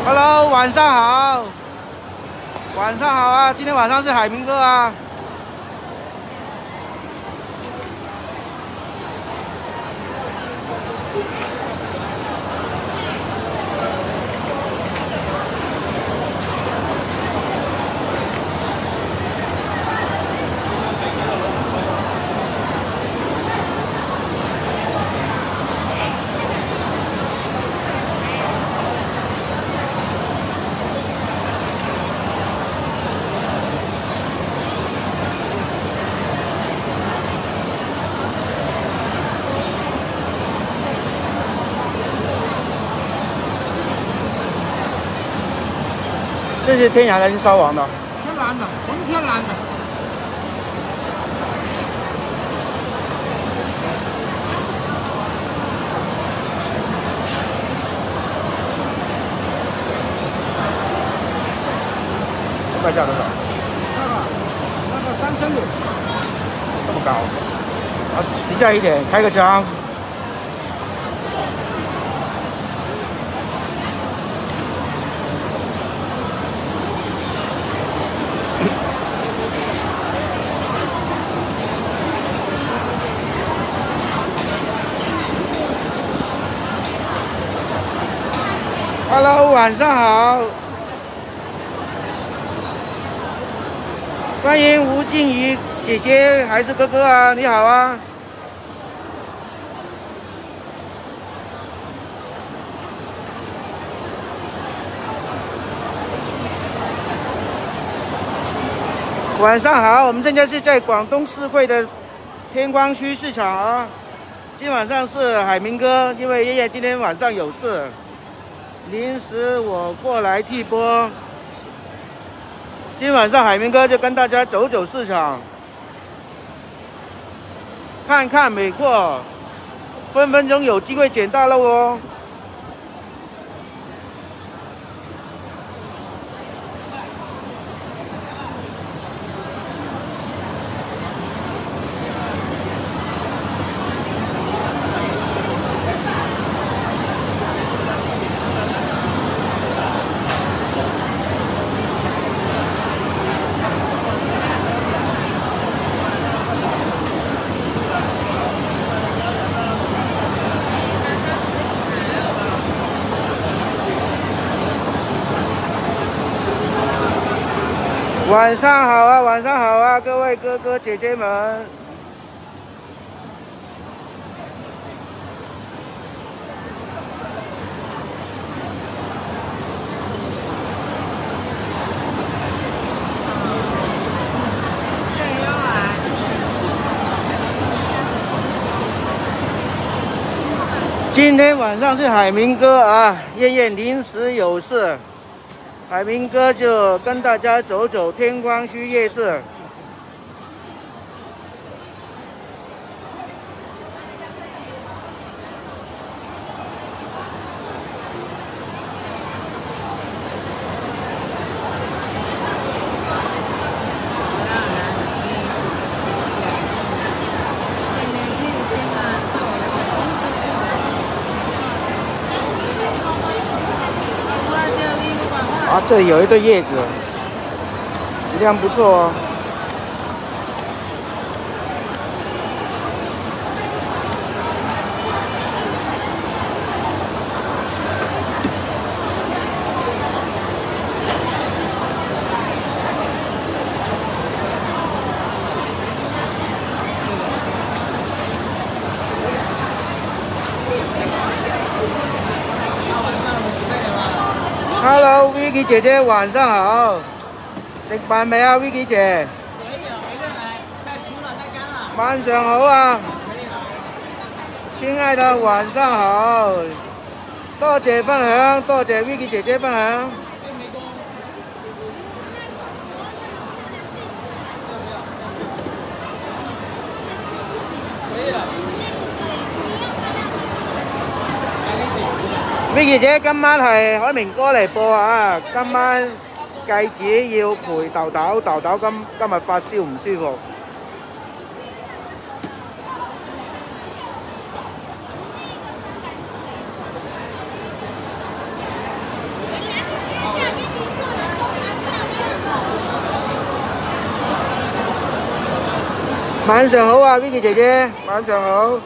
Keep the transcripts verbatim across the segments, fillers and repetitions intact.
Hello， 晚上好，晚上好啊！今天晚上是海明哥啊。这是天然的还是烧完的？ 天然的，纯天然的。 这卖价多少？ 那个，那个三千五。 这么高？啊，实价一点，开个张。Hello， 晚上好，欢迎吴静怡姐姐还是哥哥啊？你好啊。晚上好，我们现在是在广东四桂的天光区市场啊。今晚上是海明哥，因为爷爷今天晚上有事。临时我过来替播，今晚上海明哥就跟大家走走市场，看看美货，分分钟有机会捡大漏哦。晚上好啊，晚上好啊，各位哥哥姐姐们。今天晚上是海明哥啊，燕燕临时有事。海明哥就跟大家走走天光墟夜市。啊，这里有一对叶子，质量不错哦。Hello Vicky 姐姐，晚上好。食飯未啊 ，Vicky 姐？可以了，没得来，太熟了，太干了。晚上好啊。可以了。親愛的，晚上好。多謝分享，多謝 Vicky 姐姐分享。可以了。Vicky 姐，今晚係海明哥嚟播啊！今晚繼子要陪豆豆，豆豆今今日發燒唔舒服。 晚上好啊 ，Vicky 姐姐，晚上好。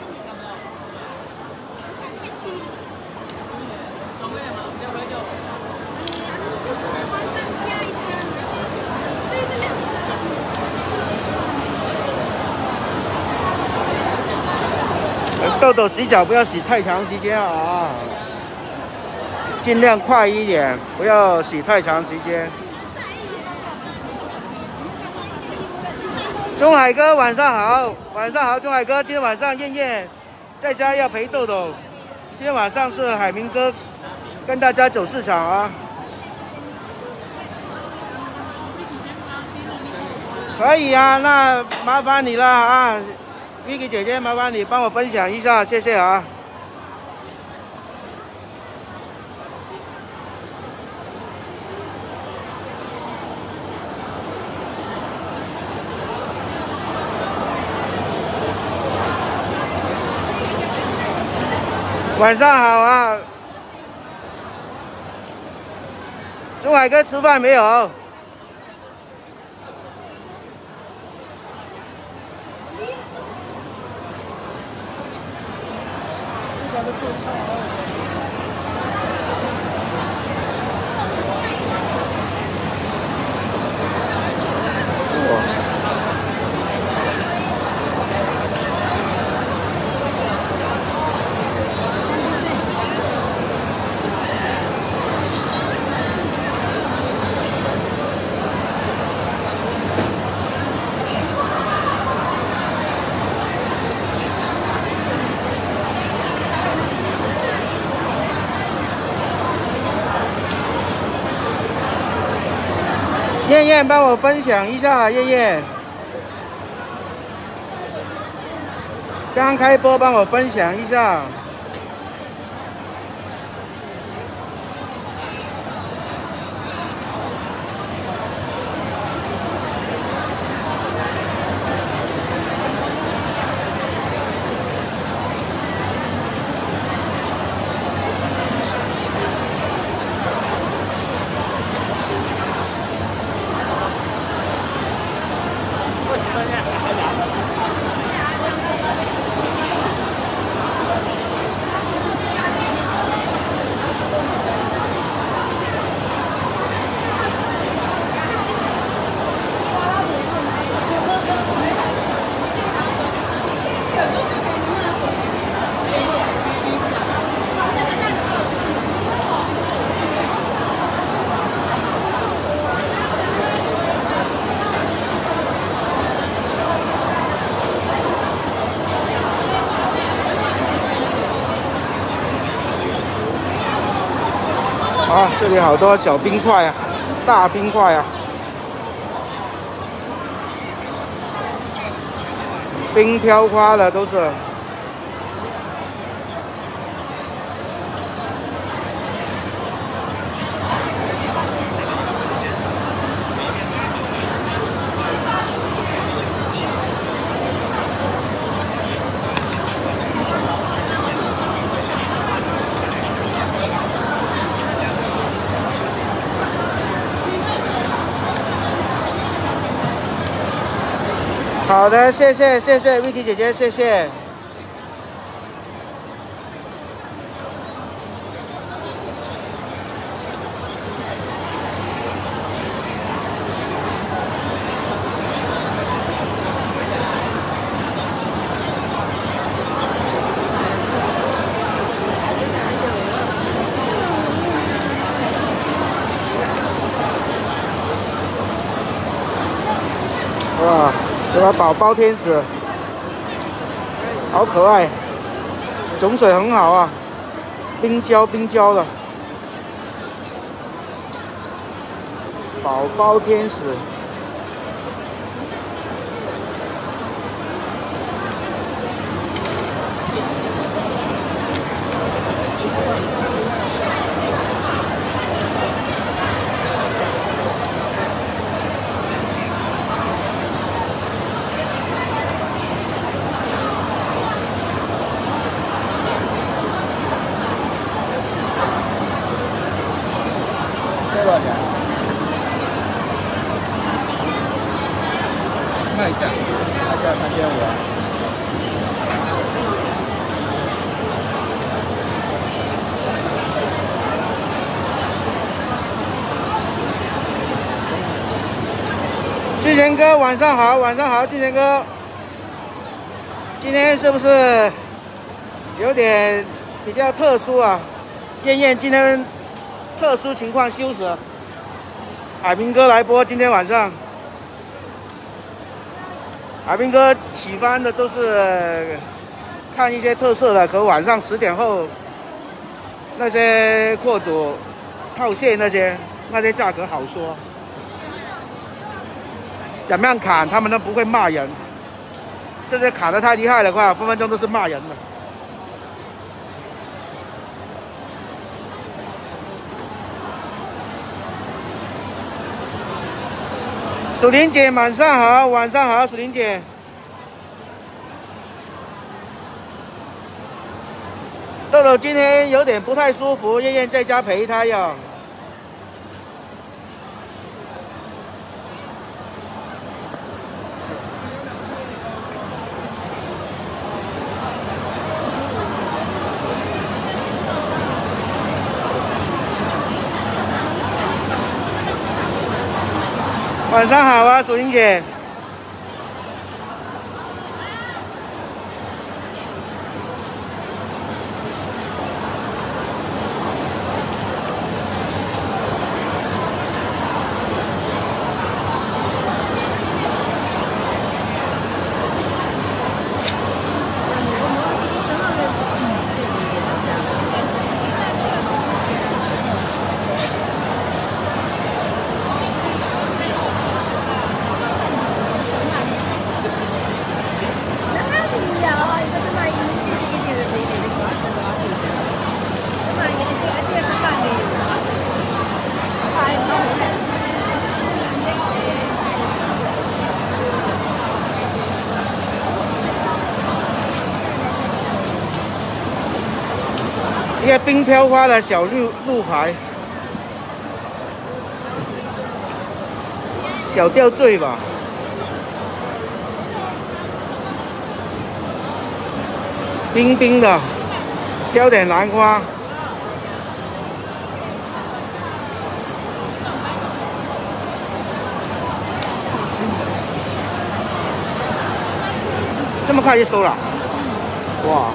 豆豆洗脚不要洗太长时间啊，尽量快一点，不要洗太长时间。钟海哥晚上好，晚上好，钟海哥，今天晚上燕燕在家要陪豆豆，今天晚上是海明哥跟大家走市场啊。可以啊，那麻烦你了啊。Vicky 姐姐，麻烦你帮我分享一下，谢谢啊。晚上好啊，钟海哥吃饭没有？燕燕，帮我分享一下，燕燕，刚开播，帮我分享一下。啊，这里好多小冰块啊，大冰块啊，冰飘花的都是。好的，谢谢谢谢 Vicky 姐姐，谢谢。哇！这个宝宝天使，好可爱，种水很好啊，冰胶冰胶的，宝宝天使。多少钱？ 志贤哥，晚上好，晚上好，志贤哥。今天是不是有点比较特殊啊？燕燕今天特殊情况休息，海明哥来播。今天晚上，海明哥喜欢的都是看一些特色的，可晚上十点后那些货主套现那些那些价格好说。 怎么样砍，他们都不会骂人。这些砍得太厉害的话，分分钟都是骂人的。蜀林姐，晚上好，晚上好，蜀林姐。豆豆今天有点不太舒服，燕燕在家陪她呀。 晚上好啊，蜀林姐。一个冰飘花的小路路牌，小吊坠吧。冰冰的，飘点兰花。这么快就收了？哇！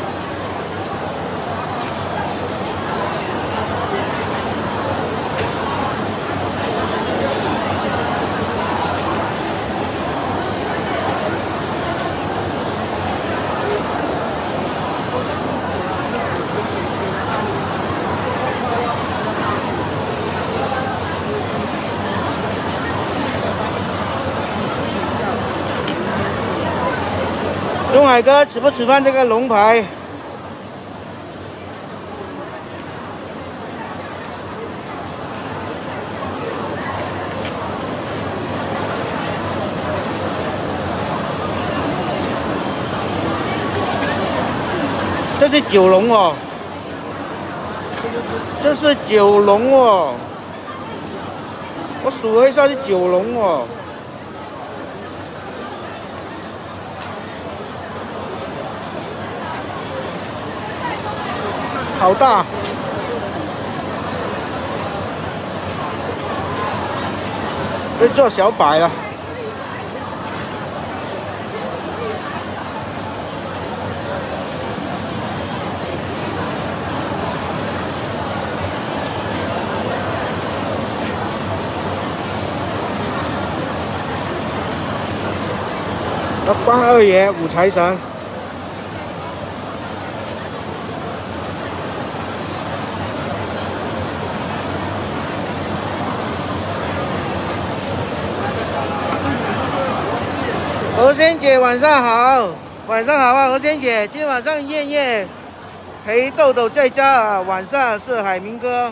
钟海哥吃不吃饭？这个龙牌，这是九龙哦，这是九龙哦，我数了一下是九龙哦。 好大！要做小摆了。要关二爷五财神。 何仙姐晚上好，晚上好啊，何仙姐，今天晚上燕燕陪豆豆在家啊，晚上是海明哥。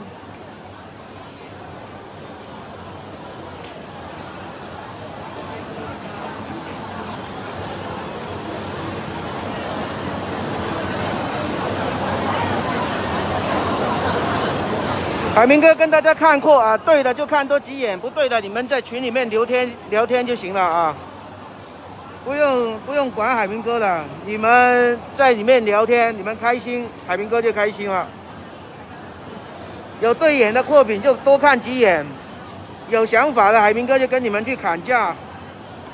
海明哥跟大家看过啊，对的就看多几眼，不对的你们在群里面聊天聊天就行了啊。 不用不用管海明哥的，你们在里面聊天，你们开心，海明哥就开心了。有对眼的货品就多看几眼，有想法的海明哥就跟你们去砍价。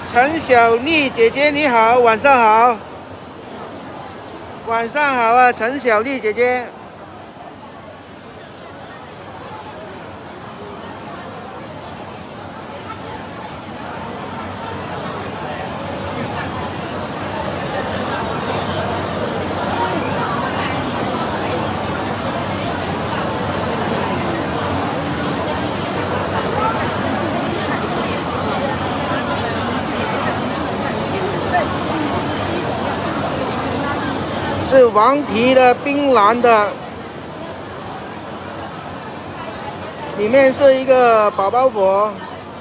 陈小丽姐姐你好，晚上好。晚上好啊，陈小丽姐姐。是王皮的冰蓝的，里面是一个宝宝佛。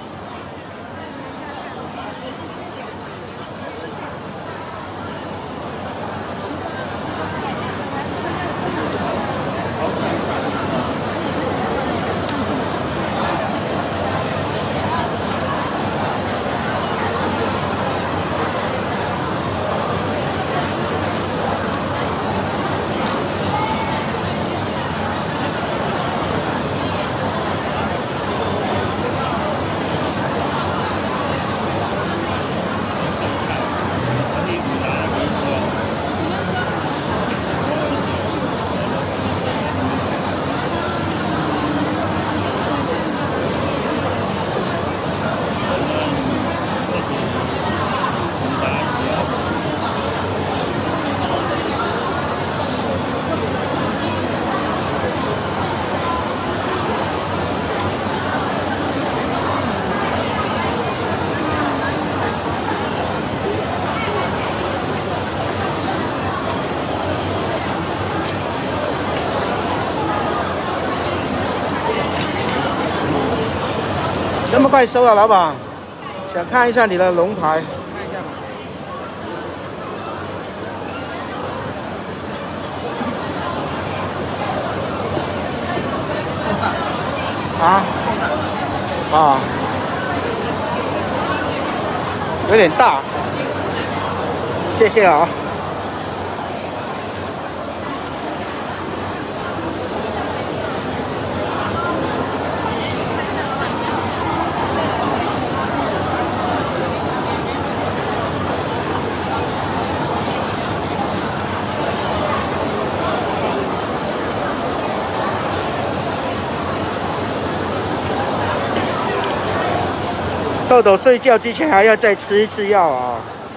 这么快收了，老板？想看一下你的龙牌。看一下吧。啊？啊？有点大。谢谢啊。豆豆睡觉之前还要再吃一次药啊！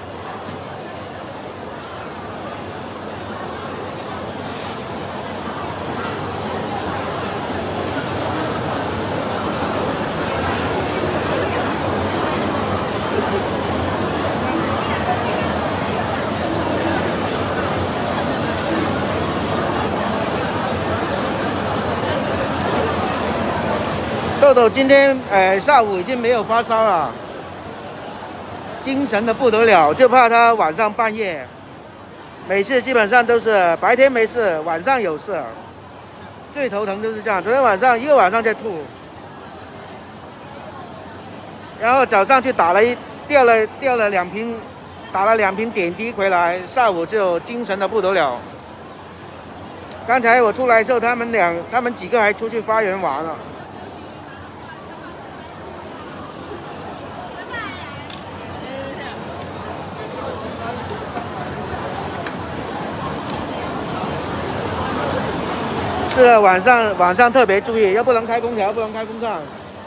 豆豆今天呃下午已经没有发烧了，精神的不得了，就怕他晚上半夜，每次基本上都是白天没事，晚上有事，最头疼就是这样。昨天晚上一个晚上在吐，然后早上去打了一掉了掉了两瓶，打了两瓶点滴回来，下午就精神的不得了。刚才我出来之后，他们两他们几个还出去花园玩了。是的，晚上晚上特别注意，要不能开空调，不能开风扇。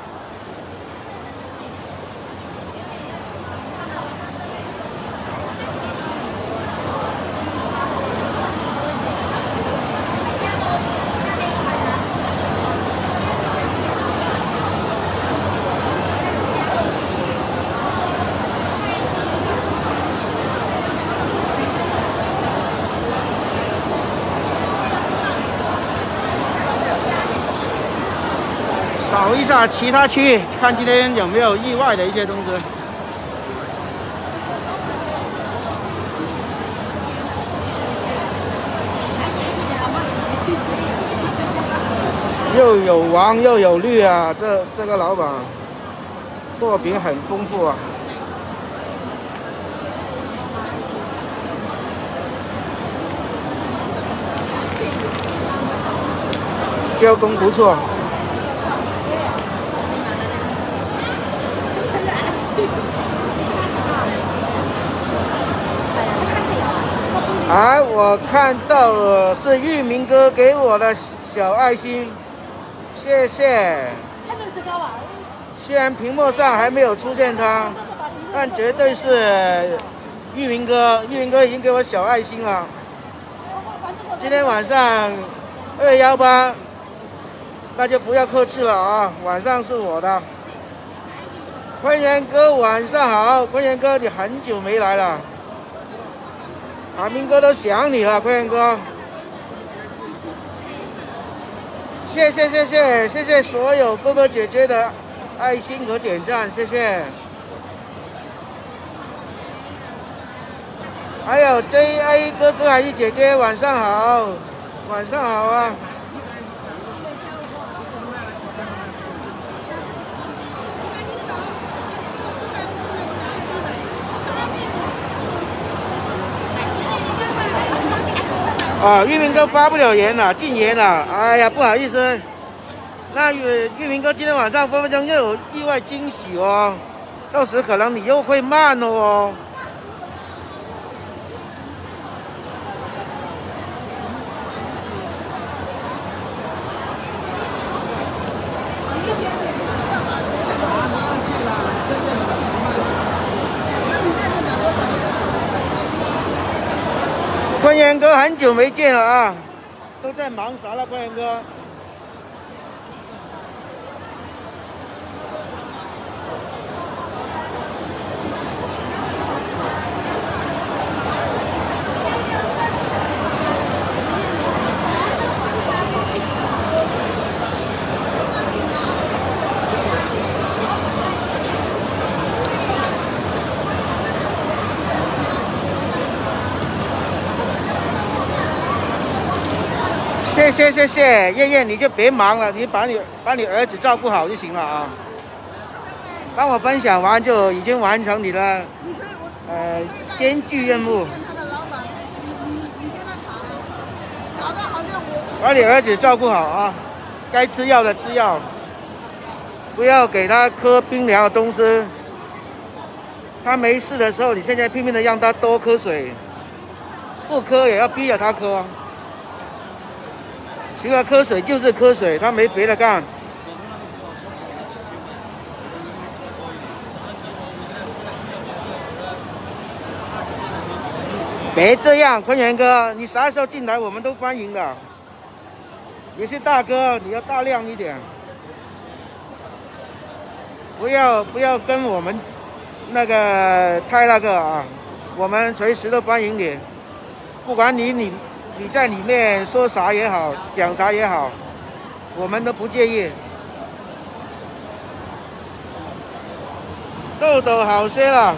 扫一下其他区域，看今天有没有意外的一些东西。又有黄又有绿啊，这这个老板货品很丰富啊。雕工不错。 啊，我看到了是玉明哥给我的小爱心，谢谢。虽然屏幕上还没有出现他，但绝对是玉明哥。玉明哥已经给我小爱心了。今天晚上二幺八，那就不要客气了啊，晚上是我的。坤元哥晚上好，坤元哥你很久没来了。阿明哥都想你了，坤元哥。谢谢谢谢谢谢所有哥哥姐姐的爱心和点赞，谢谢。还有 J A 哥哥还是姐姐，晚上好，晚上好啊。啊，玉明哥发不了言了，禁言了。哎呀，不好意思。那玉玉明哥今天晚上分分钟又有意外惊喜哦，到时可能你又会慢了哦。坤元哥很久没见了啊，都在忙啥了，坤元哥？谢谢谢谢，燕燕你就别忙了，你把你把你儿子照顾好就行了啊。帮我分享完就已经完成你的呃艰巨任务。把你儿子照顾好啊，该吃药的吃药，不要给他喝冰凉的东西。他没事的时候，你现在拼命的让他多喝水，不喝也要逼着他喝。除了喝水就是喝水，他没别的干。别这样，坤元哥，你啥时候进来我们都欢迎的。你是大哥，你要大量一点，不要不要跟我们那个太那个啊，我们随时都欢迎你，不管你你。你在里面说啥也好，讲啥也好，我们都不介意。豆豆好些了，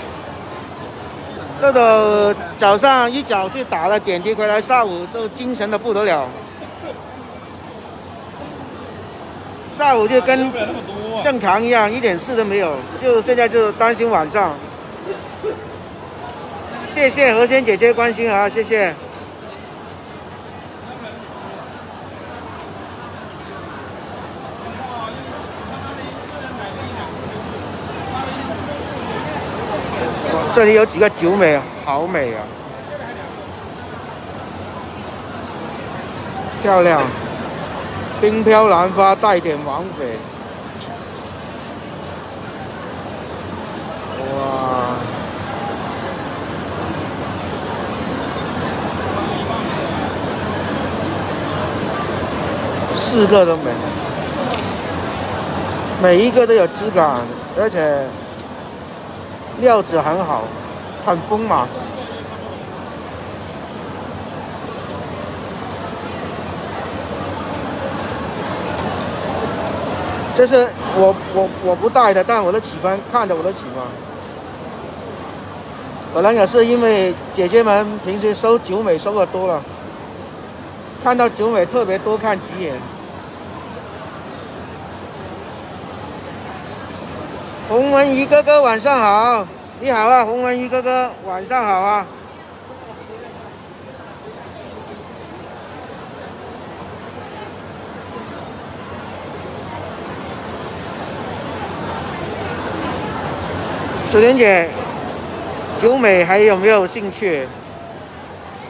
豆豆早上一早去打了点滴回来，下午都精神的不得了，下午就跟正常一样，一点事都没有，就现在就担心晚上。谢谢何仙姐姐关心啊，谢谢。这里有几个九美，好美啊，漂亮，冰飘兰花带点王翡，哇，四个都美，每一个都有质感，而且料子很好，很丰满。这是我我我不戴的，但我都喜欢，看着我都喜欢。可能也是因为姐姐们平时收九美收的多了，看到九美特别多看几眼。洪文仪哥哥晚上好，你好啊，洪文仪哥哥晚上好啊。水莲姐，九美还有没有兴趣？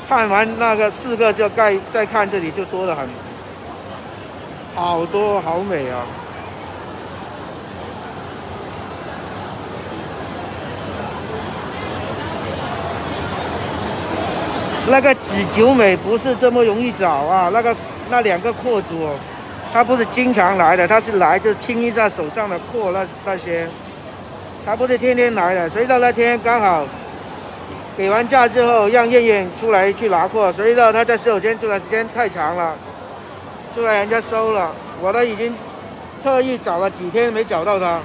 看完那个四个就再再看这里就多得很，好多好美啊！那个紫九美不是这么容易找啊，那个那两个货主、哦，他不是经常来的，他是来就清一下手上的货那那些，他不是天天来的。谁知道那天刚好给完价之后，让燕燕出来去拿货，谁知道他在洗手间住的时间太长了，出来人家收了，我都已经特意找了几天没找到他。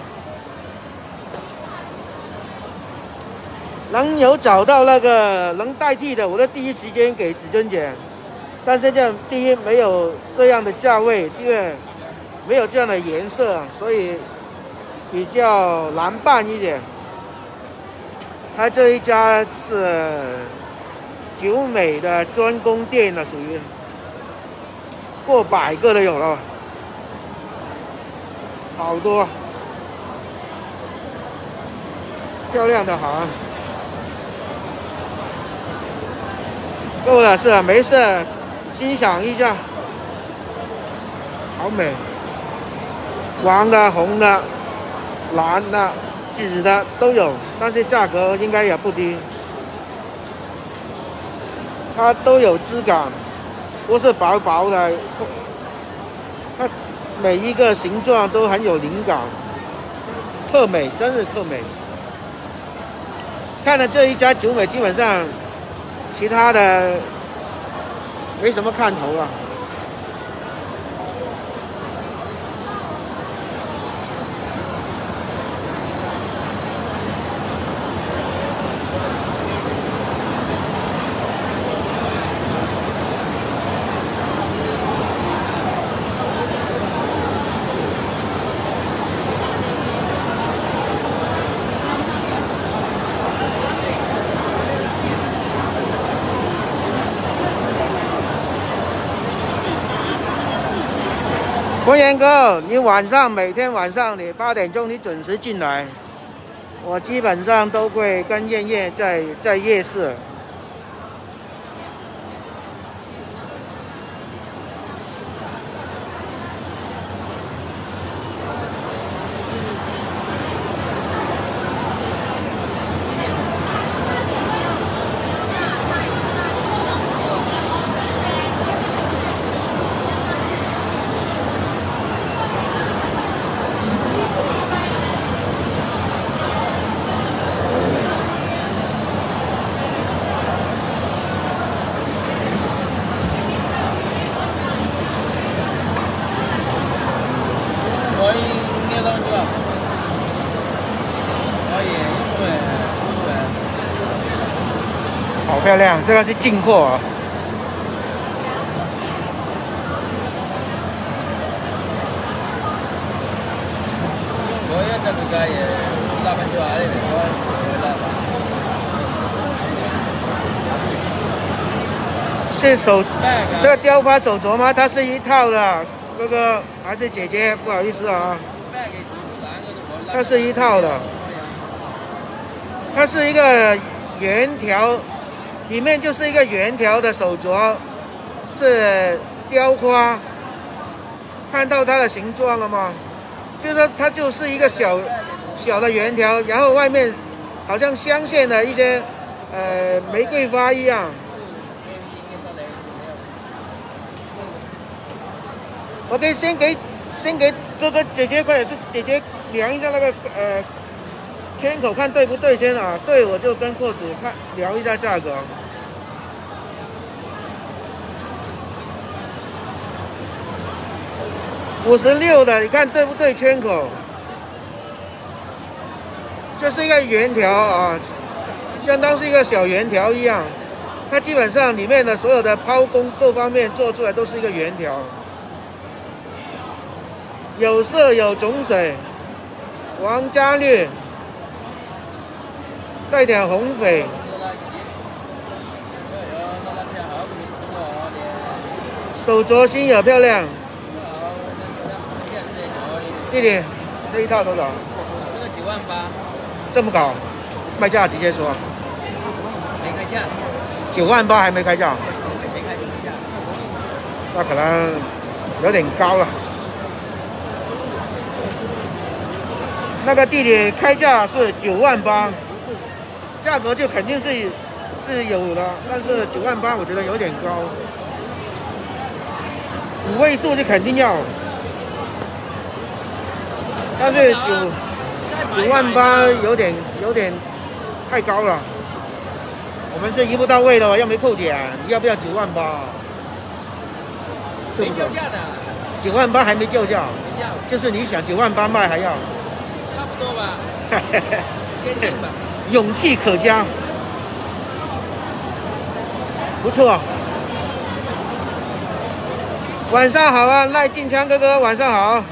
能有找到那个能代替的，我都第一时间给子珍姐。但是这第一没有这样的价位，第二没有这样的颜色，所以比较难办一点。他这一家是九美的专供店了，属于过百个都有了，好多漂亮的好。够了，是啊，没事，欣赏一下，好美，黄的、红的、蓝的、紫的都有，但是价格应该也不低。它都有质感，不是薄薄的，它每一个形状都很有灵感，特美，真是特美。看了这一家九美，基本上。其他的没什么看头啊。博言哥，你晚上每天晚上你八点钟你准时进来，我基本上都会跟燕燕在在夜市。好漂亮，这个是进货啊。是手这个雕花手镯吗？它是一套的，哥哥还是姐姐？不好意思啊，它是一套的，它是一个圆条，里面就是一个圆条的手镯，是雕花，看到它的形状了吗？就是说它就是一个小小的圆条，然后外面好像镶嵌的一些呃玫瑰花一样。我可以先给先给哥哥姐姐或者是姐姐量一下那个呃签口，看对不对先啊？对，我就跟货主看聊一下价格。五十六的，你看对不对圈口？这是一个圆条啊，相当是一个小圆条一样。它基本上里面的所有的抛工各方面做出来都是一个圆条。有色有种水，黄加绿，带点红翡。手镯心也漂亮。弟弟，这一套多少？ 这个九万八。 这么高，卖价直接说。 没开价。 九万八还没开价， 没开什么价？ 那可能有点高了。那个地里开价是九万八，价格就肯定是是有的，但是九万八我觉得有点高，五位数就肯定要，但是九九万八有点有点太高了。我们是一步到位的，又没扣点，你要不要九万八？ 没叫价的， 九万八还没叫价，就是你想九万八卖还要， 差不多吧，接近吧。 勇气可嘉，不错。晚上好啊，赖进枪哥哥，晚上好。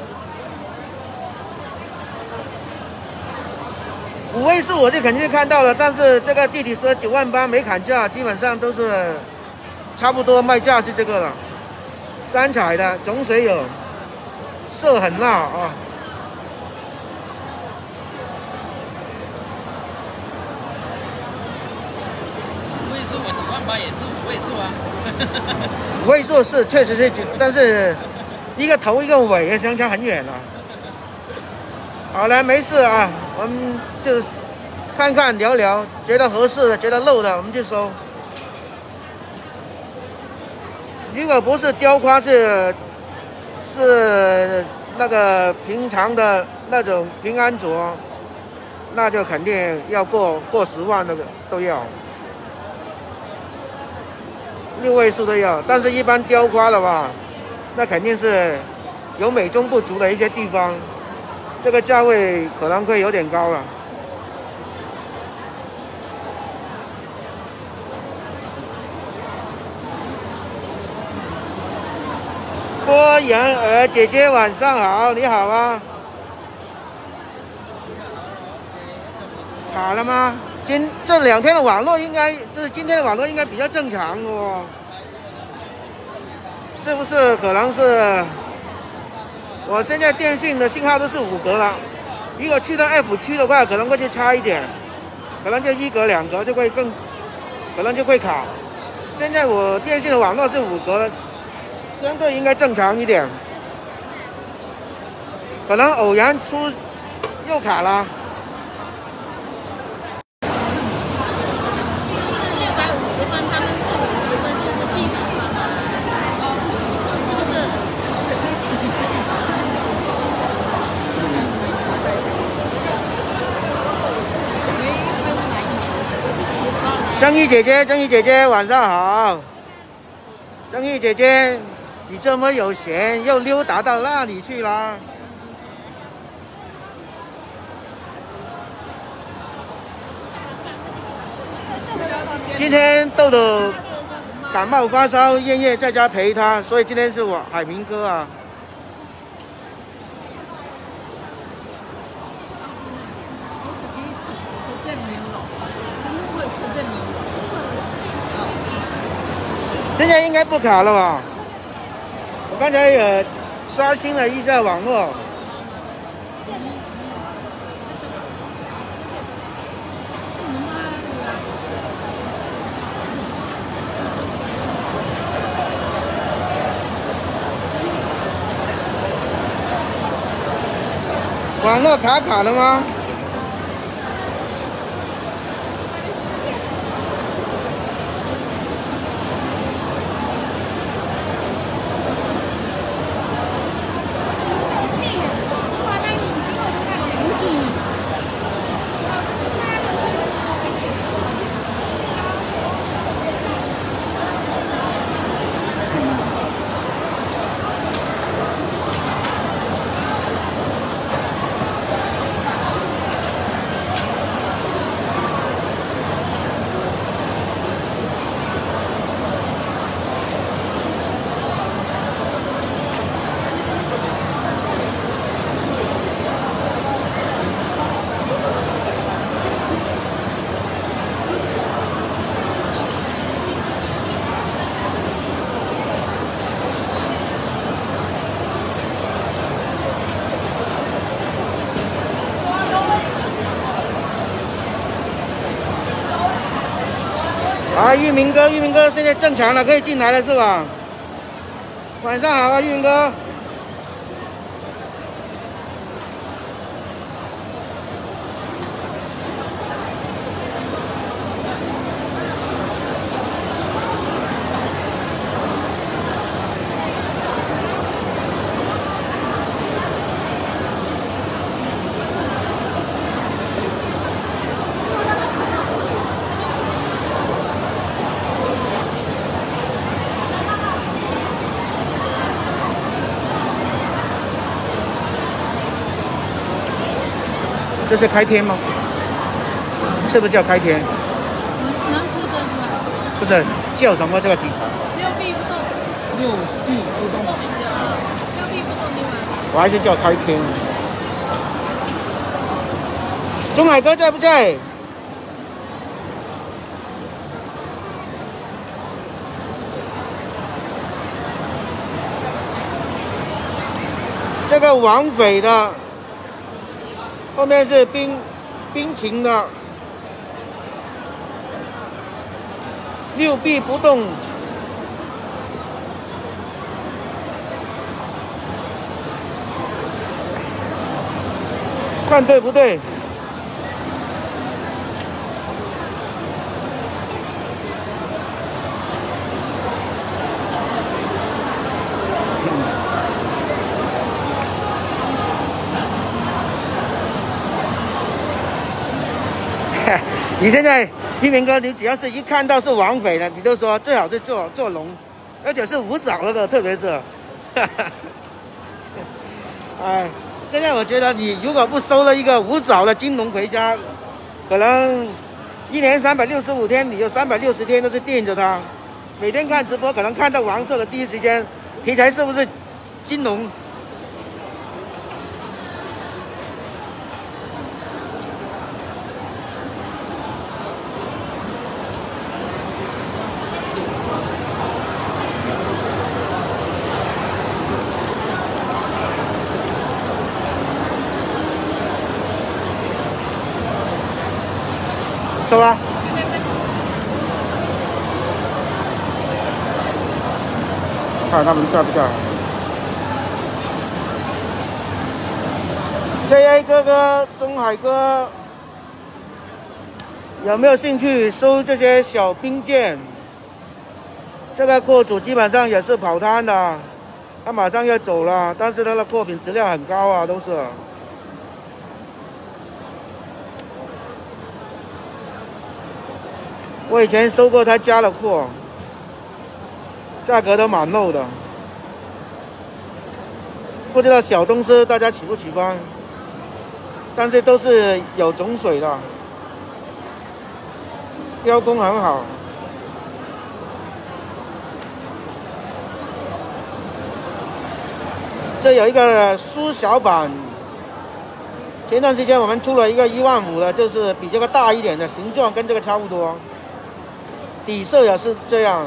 五位数我就肯定看到了，但是这个地底蛇九万八没砍价，基本上都是差不多卖价是这个了。三彩的种水有，色很辣啊。 五位数我九万八也是五位数啊。 五位数是确实是九，但是一个头一个尾相差很远了。好了，没事啊，我们就看看聊聊，觉得合适的、觉得漏的，我们就收。如果不是雕花是是那个平常的那种平安镯，那就肯定要过过十万的都要，六位数都要。但是一般雕花的话，那肯定是有美中不足的一些地方。这个价位可能会有点高了。郭妍儿姐姐晚上好，你好啊。卡了吗？今这两天的网络应该，就是今天的网络应该比较正常哦。是不是？可能是。我现在电信的信号都是五格了，如果去到 F 区的话，可能会就差一点，可能就一格两格就会更，可能就会卡。现在我电信的网络是五格，相对应该正常一点，可能偶然出又卡了。 六百五十分，他们是五十分，就是七百分了，是不是？ 正义姐姐，正义姐姐，晚上好。正义姐姐，你这么有闲，又溜达到那里去了？今天豆豆感冒发烧，燕燕在家陪他，所以今天是我海明哥啊。现在应该不卡了吧？我刚才也刷新了一下网络。网络卡卡了吗？ 啊，玉明哥，玉明哥现在正常了，可以进来了是吧？晚上好啊，玉明哥。这是开天吗？是不是叫开天？ 能能出这是吧？ 不是，叫什么这个题材？ 六臂不动。 六臂不动。 六臂不动对吧？ 我还是叫开天。钟海哥在不在？这个王斐的。后面是冰冰情的六臂不动，看对不对？你现在一鸣哥，你只要是一看到是王斐的，你都说最好是做做龙，而且是五爪那个，特别是，哎，现在我觉得你如果不收了一个五爪的金龙回家，可能一年三百六十五天，你有三百六十天都是盯着它，每天看直播，可能看到黄色的第一时间，题材是不是金龙？收啊！看他们在不在 ？J A 哥哥、钟海哥，有没有兴趣收这些小兵件？这个货主基本上也是跑摊的，他马上要走了，但是他的货品质量很高啊，都是。我以前收过他家的货，价格都蛮漏的。不知道小东西大家喜不喜欢，但是都是有种水的，雕工很好。这有一个缩小版，前段时间我们出了一个一万五的，就是比这个大一点的，形状跟这个差不多。底色也是这样。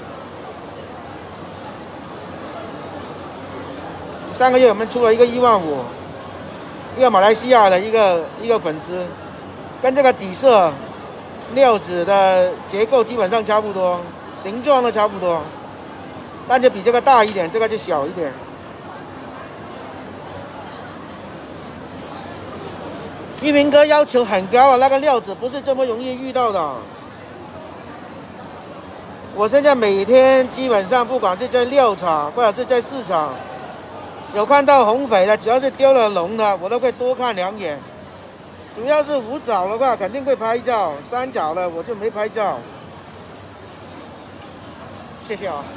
上个月我们出了一个一万五，一个马来西亚的一个一个粉丝，跟这个底色、料子的结构基本上差不多，形状都差不多，但就比这个大一点，这个就小一点。一鸣哥要求很高啊，那个料子不是这么容易遇到的。我现在每天基本上不管是在料场或者是在市场，有看到红匪的，只要是丢了龙的，我都会多看两眼。主要是五爪的话，肯定会拍照；三爪的我就没拍照。谢谢啊。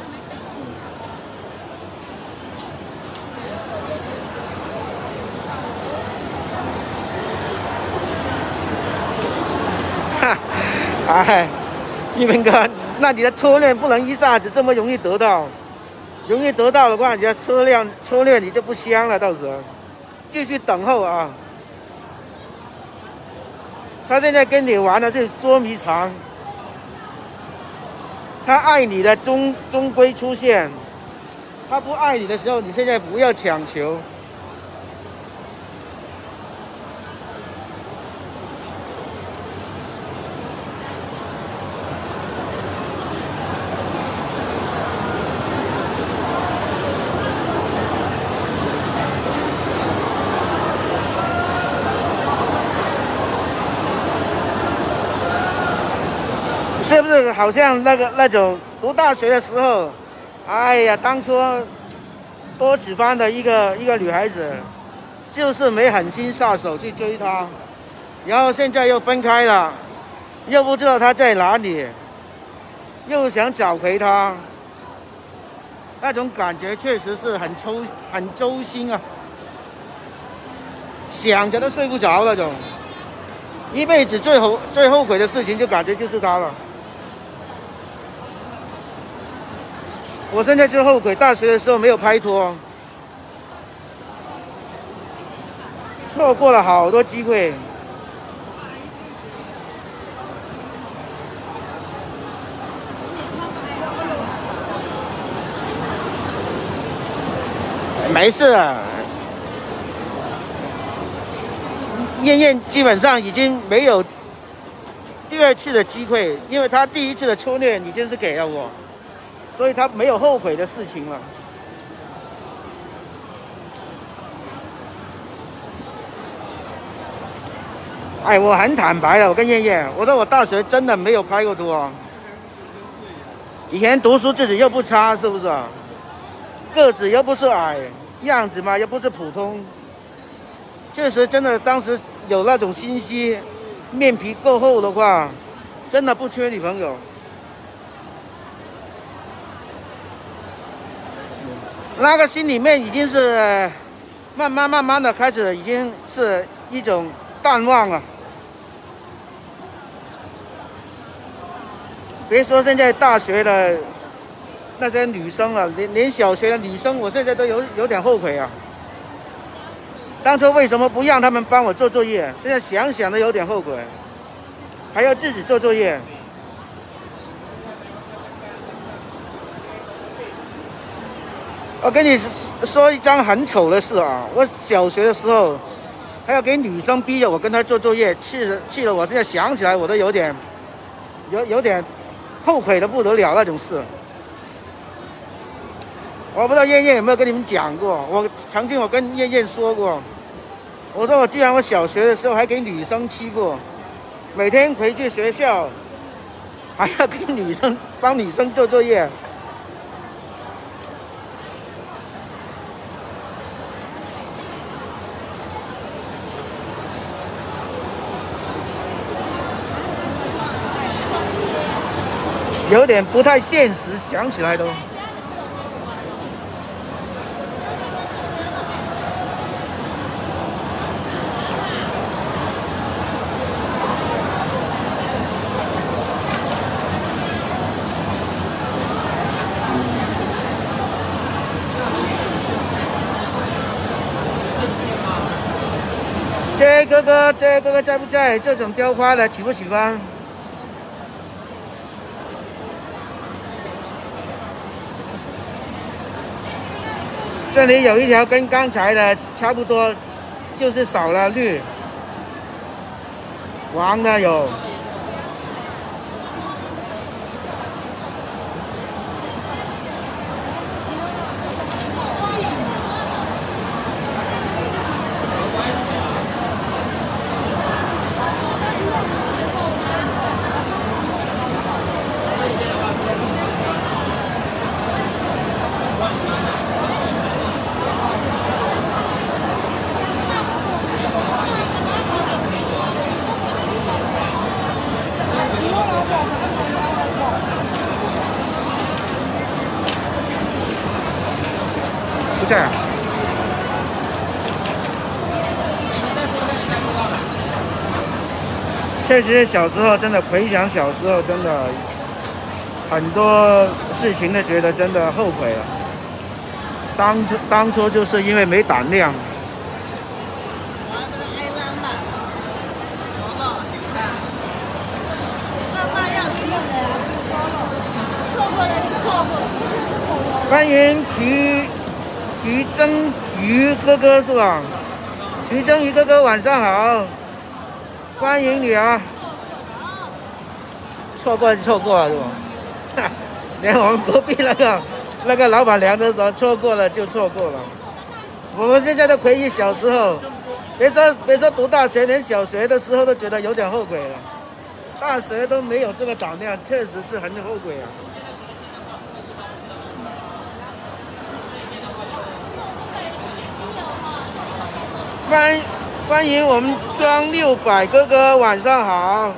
哈，哎，一鸣哥。那你的车链不能一下子这么容易得到，容易得到的话，你的车辆车链你就不香了。到时候继续等候啊。他现在跟你玩的是捉迷藏，他爱你的终终归出现，他不爱你的时候，你现在不要强求。 是不是好像那个那种读大学的时候，哎呀，当初多喜欢的一个一个女孩子，就是没狠心下手去追她，然后现在又分开了，又不知道她在哪里，又想找回她，那种感觉确实是很抽很揪心啊，想着都睡不着那种。一辈子最后最后悔的事情，就感觉就是她了。我现在就后悔大学的时候没有拍拖，错过了好多机会。没事啊，燕燕基本上已经没有第二次的机会，因为她第一次的初恋已经是给了我。所以他没有后悔的事情了。哎，我很坦白的，我跟燕燕，我说我大学真的没有拍过拖。以前读书自己又不差，是不是？个子又不是矮，样子嘛又不是普通。确实，真的当时有那种心机，面皮够厚的话，真的不缺女朋友。那个心里面已经是慢慢慢慢的开始，已经是一种淡忘了。别说现在大学的那些女生了，连连小学的女生，我现在都有有点后悔啊。当初为什么不让他们帮我做作业？现在想想都有点后悔，还要自己做作业。我跟你说一张很丑的事啊！我小学的时候，还要给女生逼着我跟她做作业，气得气得我现在想起来我都有点，有有点后悔的不得了那种事。我不知道燕燕有没有跟你们讲过，我曾经我跟燕燕说过，我说我既然我小学的时候还给女生欺负，每天回去学校还要给女生帮女生做作业。有点不太现实，想起来都。这哥哥，这哥哥在不在？这种雕花的喜不喜欢？这里有一条跟刚才的差不多，就是少了绿，黄的有。不在啊。确实，小时候真的回想小时候，真的很多事情呢，觉得真的后悔了。当初当初就是因为没胆量。欢迎徐徐真瑜哥哥是吧？徐真瑜哥哥晚上好，欢迎你啊！错过就错过了是吧？连我们隔壁那个那个老板娘都说错过了就错过了。我们现在都回忆小时候，别说别说读大学，连小学的时候都觉得有点后悔了。 大蛇都没有这个胆量，确实是很后悔啊。欢欢迎我们庄六百哥哥，晚上好。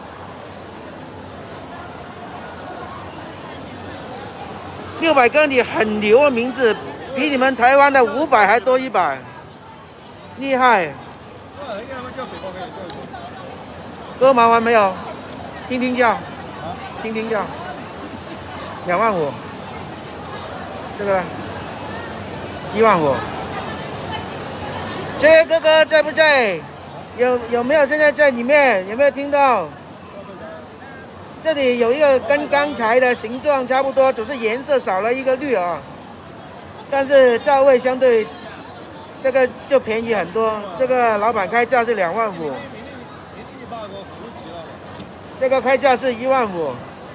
六百哥，你很牛的名字，比你们台湾的五百还多一百，厉害。哥忙完没有？听听叫，听听叫，两万五，这个一万五。这位哥哥在不在？有有没有现在在里面？有没有听到？这里有一个跟刚才的形状差不多，只是颜色少了一个绿啊。但是价位相对这个就便宜很多。这个老板开价是两万五，这个开价是一万五，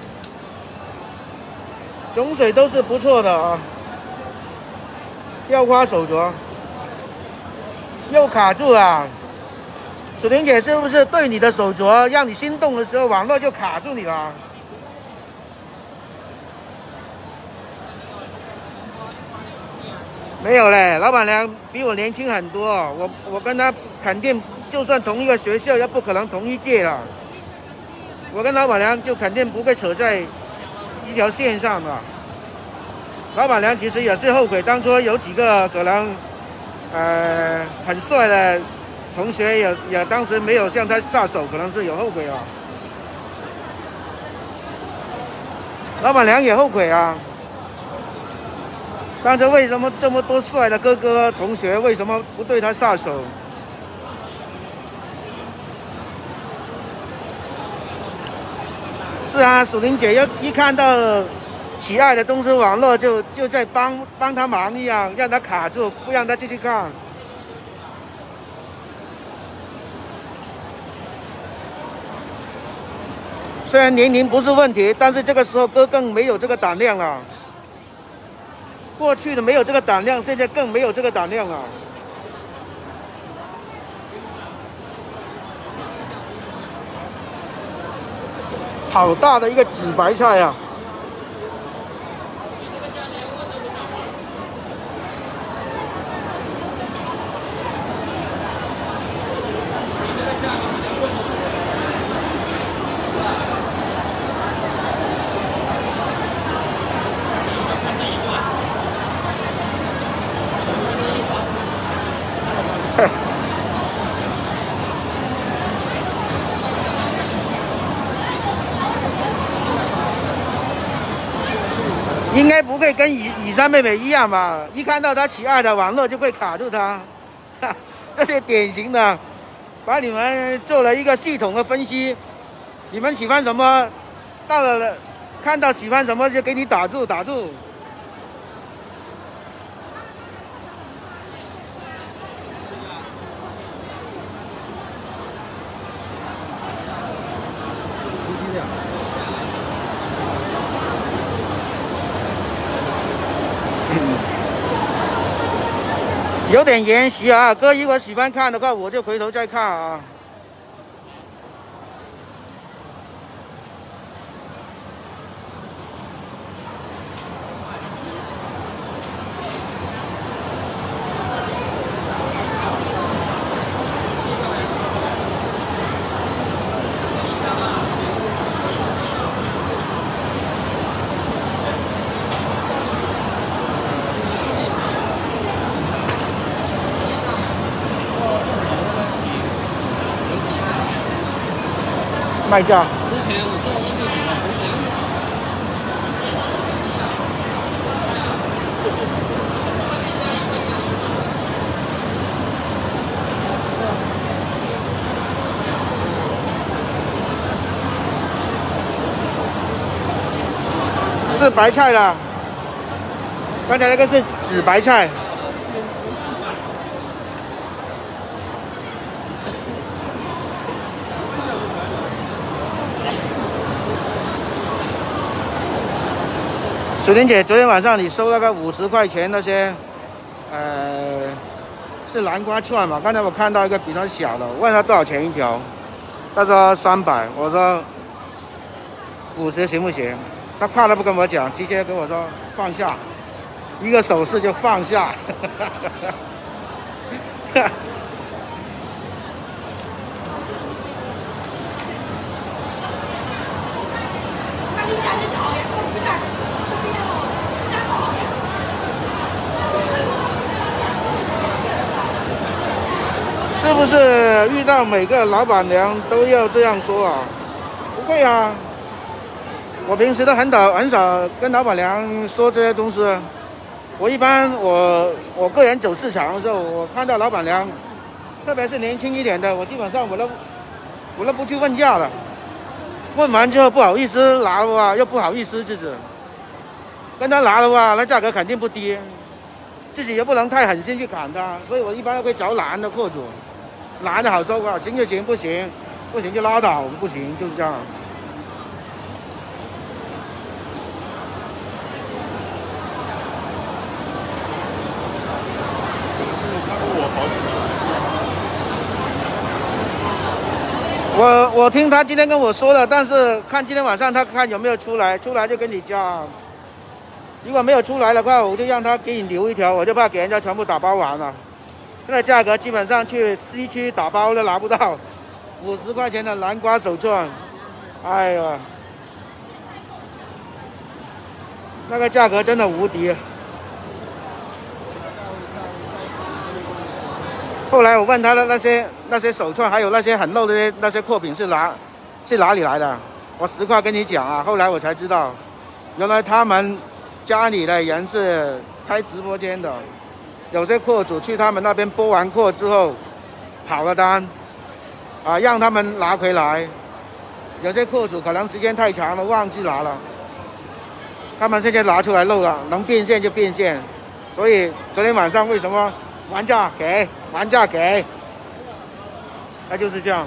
种水都是不错的啊。雕花手镯又卡住了。史婷姐是不是对你的手镯让你心动的时候，网络就卡住你了？没有嘞，老板娘比我年轻很多，我我跟她肯定就算同一个学校，也不可能同一届了。我跟老板娘就肯定不会扯在一条线上的。老板娘其实也是后悔当初有几个可能呃很帅的。同学也也当时没有向他下手，可能是有后悔啊。老板娘也后悔啊，当初为什么这么多帅的哥哥同学，为什么不对他下手？是啊，蜀林姐要一看到喜爱的东西，网络就就在帮帮他忙一样，让他卡住，不让他继续看。虽然年龄不是问题，但是这个时候哥更没有这个胆量了。过去的没有这个胆量，现在更没有这个胆量了。好大的一个紫白菜啊！应该不会跟雨雨山妹妹一样吧？一看到她喜爱的网络就会卡住她，这是典型的，把你们做了一个系统的分析。你们喜欢什么，到了看到喜欢什么就给你打住打住。有点延时啊，哥，如果喜欢看的话，我就回头再看啊。卖价。 之前我做音乐的同学。 是白菜的，刚才那个是紫白菜。水玲姐，昨天晚上你收那个五十块钱那些，呃，是南瓜串嘛？刚才我看到一个比它小的，我问他多少钱一条，他说三百，我说五十行不行？他话都不跟我讲，直接跟我说放下，一个手势就放下。是不是遇到每个老板娘都要这样说啊？不会啊，我平时都很少很少跟老板娘说这些东西。我一般我我个人走市场的时候，我看到老板娘，特别是年轻一点的，我基本上我都我都不去问价了。问完之后不好意思拿的话，又不好意思自己跟他拿的话，那价格肯定不低，自己又不能太狠心去砍他，所以我一般都会找难的货主。难的好说话，行就行，不行，不行就拉倒，不行就是这样。我我听他今天跟我说了，但是看今天晚上他看有没有出来，出来就跟你加。如果没有出来的话，我就让他给你留一条，我就怕给人家全部打包完了。这个价格基本上去西区打包都拿不到，五十块钱的南瓜手串，哎呀，那个价格真的无敌。后来我问他的那些那些手串，还有那些很漏的那些那些货品是哪是哪里来的？我实话跟你讲啊，后来我才知道，原来他们家里的人是开直播间的。有些货主去他们那边拨完货之后，跑了单，啊，让他们拿回来。有些货主可能时间太长了，忘记拿了，他们现在拿出来漏了，能变现就变现。所以昨天晚上为什么完价给，完价给，那就是这样。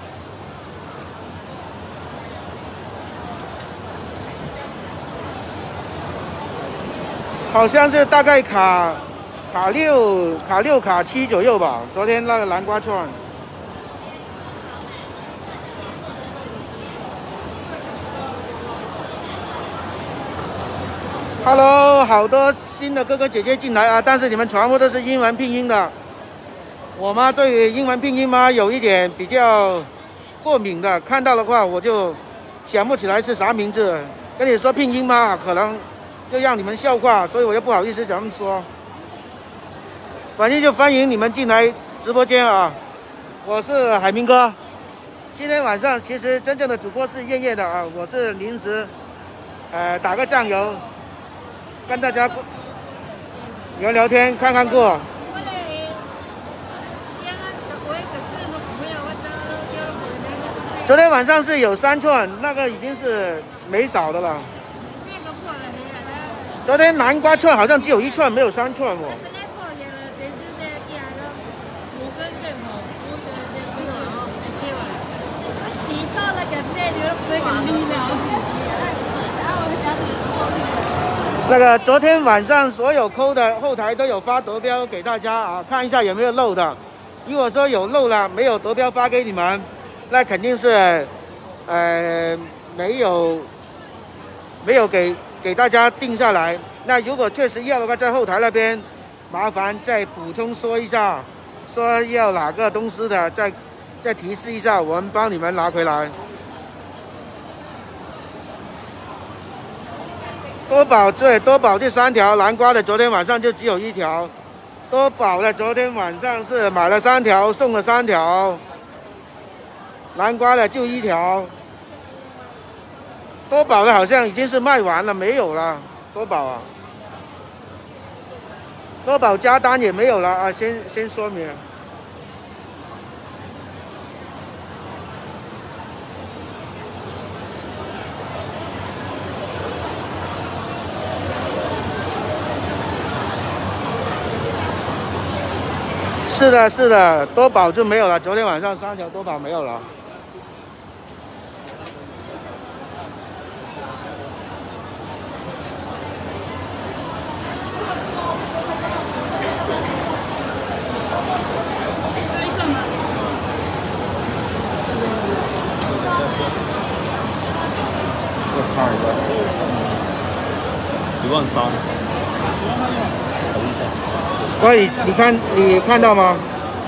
好像是大概卡。卡六卡六卡七左右吧，昨天那个南瓜串。Hello， 好多新的哥哥姐姐进来啊，但是你们全部都是英文拼音的。我妈对于英文拼音嘛有一点比较过敏的，看到的话我就想不起来是啥名字。跟你说拼音嘛，可能就让你们笑话，所以我就不好意思这么说。反正就欢迎你们进来直播间啊！我是海明哥。今天晚上其实真正的主播是燕燕的啊，我是临时，呃，打个酱油，跟大家聊聊天，看看过。昨天晚上是有三串，那个已经是没少的了。昨天南瓜串好像只有一串，没有三串哦。那个昨天晚上所有扣的后台都有发德标给大家啊，看一下有没有漏的。如果说有漏了，没有德标发给你们，那肯定是呃没有没有给给大家定下来。那如果确实要的话，在后台那边麻烦再补充说一下，说要哪个东西的，再再提示一下，我们帮你们拿回来。多宝对多宝这三条南瓜的，昨天晚上就只有一条。多宝的昨天晚上是买了三条，送了三条。南瓜的就一条。多宝的好像已经是卖完了，没有了。多宝啊，多宝加单也没有了啊，先先说明。是的，是的，多宝就没有了。昨天晚上三条多宝没有了。 一万三。 所以你看，你看到吗？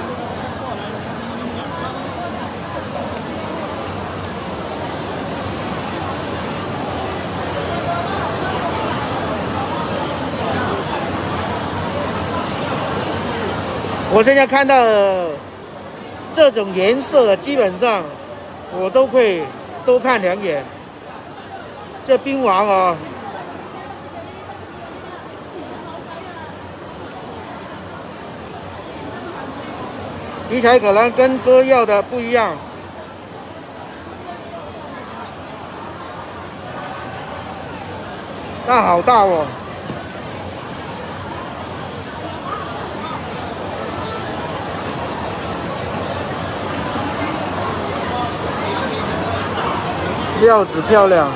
我现在看到这种颜色的，基本上我都会多看两眼。这槟榔啊，题材可能跟哥要的不一样。那好大哦！料子漂亮。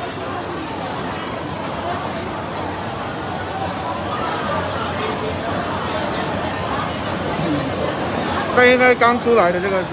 那应该刚出来的这个是。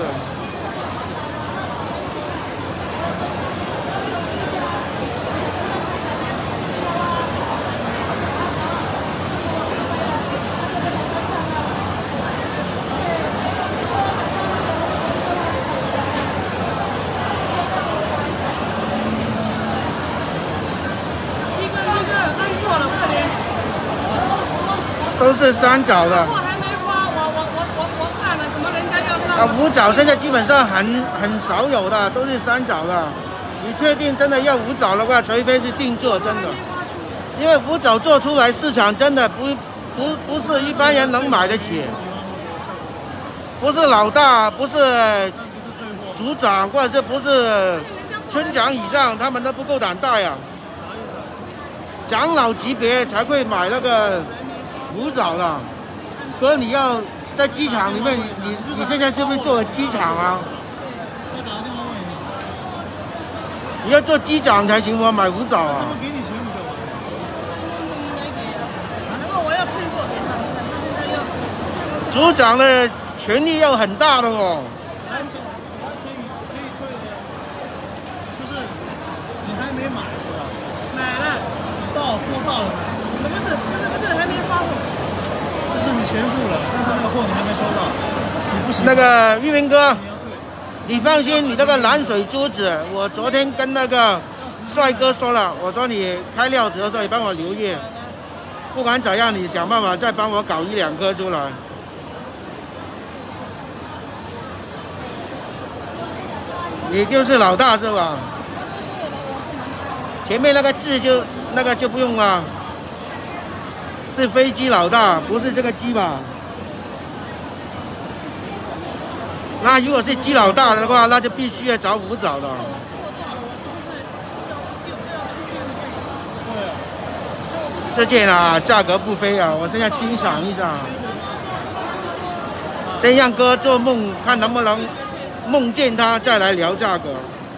都是三角的。 我还没发，我我我我我看了，怎么人家要啊，五角现在基本上很很少有的，都是三角的。你确定真的要五角的话，除非是定做，真的。因为五角做出来市场真的不不不是一般人能买得起，不是老大，不是组长，或者是不是村长以上，他们都不够胆大呀。长老级别才会买那个五角的。哥，你要在机场里面，你你你现在是不是做了机场啊？你要做机长才行吗？买五角啊？ 给你钱不就完？ 如果我要退货给他，他现在要。 组长的权力要很大的哦。 可以可以退的，就是你还没买是吧？ 买了。 到货到了没？ 不是不是不是，还没发货。 就是你钱付了，但是那个货你还没收到，你不行。 那个玉明哥，你放心，你这个蓝水珠子，我昨天跟那个帅哥说了，我说你开料子的时候，你帮我留意，不管怎样，你想办法再帮我搞一两颗出来。你就是老大是吧？前面那个字就那个就不用了，是飞机老大，不是这个鸡吧？那如果是鸡老大的话，那就必须要找五角的。这件啊，价格不菲啊，我现在欣赏一下。先让哥做梦，看能不能梦见他，再来聊价格。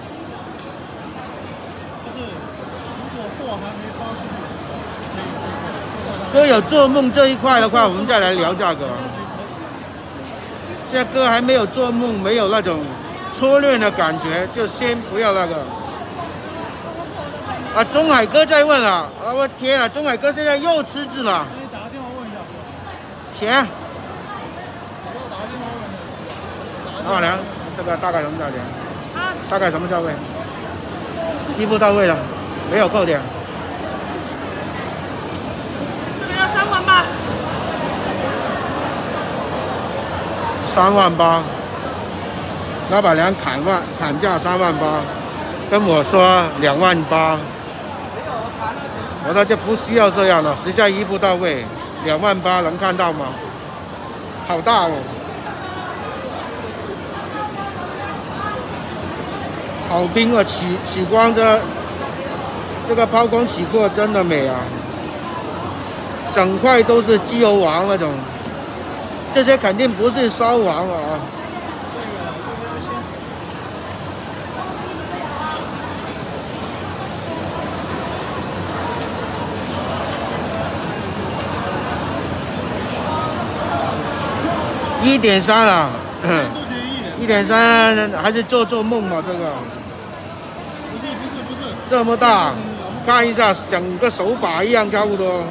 哥有做梦这一块的话，我们再来聊价格。现在哥还没有做梦，没有那种初恋的感觉，就先不要那个。啊，中海哥在问了，啊，我天啊，中海哥现在又吃字了。 你打个电话问一下。 行。 我打个电话问一下。 老梁，这个大概什么价钱？ 啊？ 大概什么价位？一步到位了，没有扣点。 这个要三万八。 三万八，老板娘砍万砍价三万八，跟我说两万八，我说就不需要这样了，实在一步到位，两万八能看到吗？好大哦，好冰啊！起起光这这个抛光起过真的美啊，整块都是鸡油王那种。这些肯定不是烧王了啊！一点三了，一点三还是做做梦嘛？这个不是不是不是， 这么大， 看一下，整个手把一样差不多。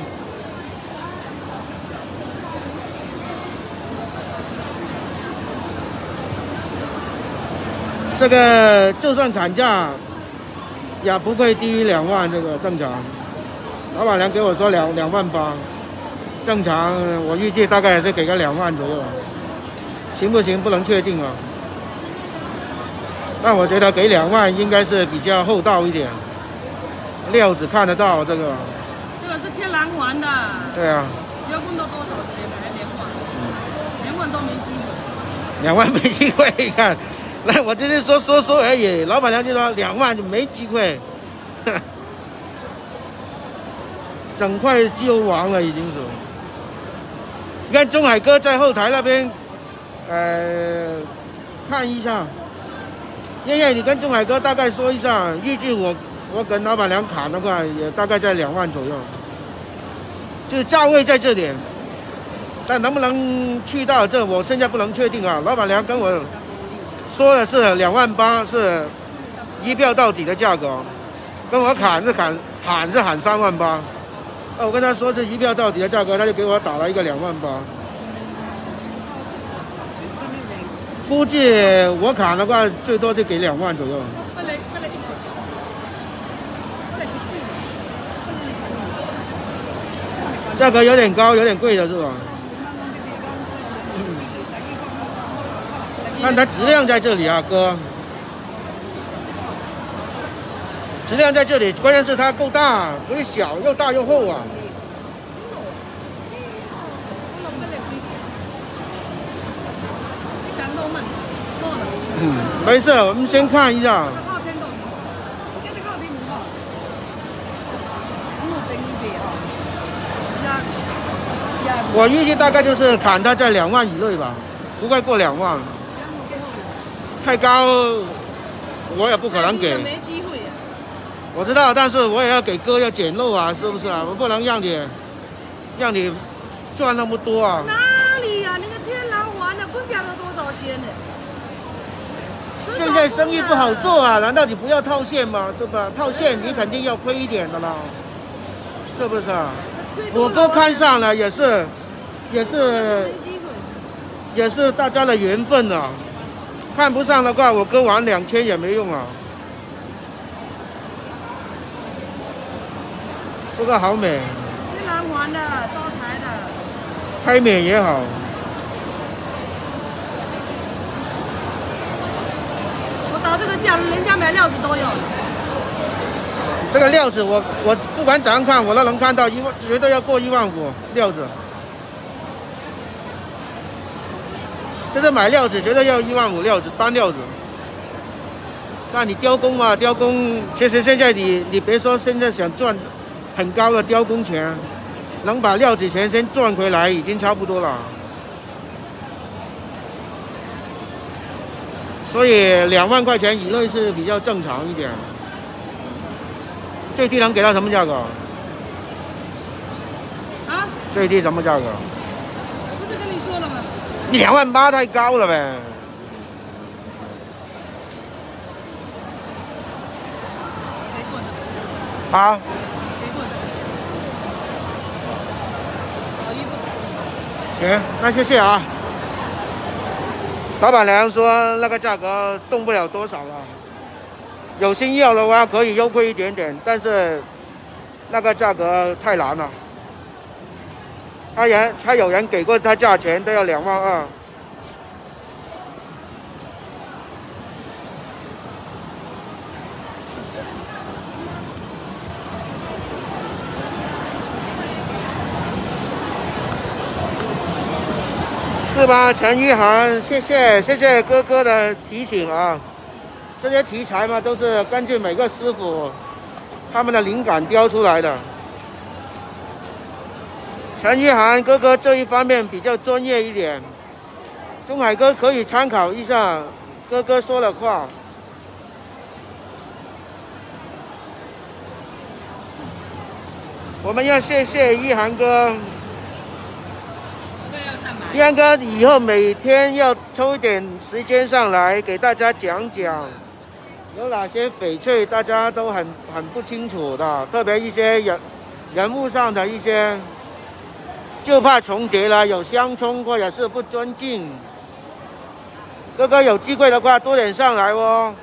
这个就算砍价，也不会低于两万，这个正常。老板娘给我说两两万八，正常我预计大概也是给个两万左右，行不行不能确定啊。但我觉得给两万应该是比较厚道一点，料子看得到这个。 这个是天然环的。 对啊。 要问到多少钱还连环？连环都没机会。 两万没机会，你看。来，我只是说说说而已。老板娘就说两万就没机会，整块就完了，已经是。你看中海哥在后台那边，呃，看一下。燕燕，你跟中海哥大概说一下，预计我我跟老板娘砍的话，也大概在两万左右，就是价位在这里，但能不能去到这，我现在不能确定啊。老板娘跟我说的是两万八，是一票到底的价格，跟我砍是砍喊是喊三万八，那我跟他说是一票到底的价格，他就给我打了一个两万八。估计我砍的话，最多就给两万左右。价格有点高，有点贵的是吧？看它质量在这里啊，哥，质量在这里，关键是它够大，不是小，又大又厚啊。嗯，没事，我们先看一下。我预计大概就是砍它在两万以内吧，不会过两万。太高，我也不可能给。 没机会。 我知道，但是我也要给哥要捡漏啊，是不是啊？我不能让你让你赚那么多啊。 哪里呀、啊？那个天然环的，公家都多少钱呢？ 现在生意不好做啊，难道你不要套现吗？是吧？套现你肯定要亏一点的啦，是不是啊？我哥看上了也是，也是，也是大家的缘分啊。看不上的话，我哥玩两千也没用啊。这个好美， 天然环的，招财的， 拍美也好。 我打这个价，人家买料子都有。 这个料子我我不管怎样看，我都能看到一万，绝对要过一万五料子。这是买料子，绝对要一万五料子单料子。那你雕工嘛，雕工其实现在你你别说现在想赚很高的雕工钱，能把料子钱先赚回来已经差不多了。所以两万块钱以内是比较正常一点。最低能给到什么价格？ 啊？ 最低什么价格？ 我不是跟你说了吗？ 两万八太高了呗。好。行，那谢谢啊。老板娘说那个价格动不了多少了，有心要的话可以优惠一点点，但是那个价格太难了。他人他有人给过他价钱都要两万二。是吧，陈玉涵，谢谢谢谢哥哥的提醒啊！这些题材嘛，都是根据每个师傅他们的灵感雕出来的。陈玉涵哥哥这一方面比较专业一点，中海哥可以参考一下哥哥说的话。我们要谢谢一涵哥。一涵哥以后每天要抽一点时间上来给大家讲讲有哪些翡翠大家都很很不清楚的，特别一些人人物上的一些，就怕重叠了，有相冲或者是不尊敬。哥哥有机会的话，多点上来哦。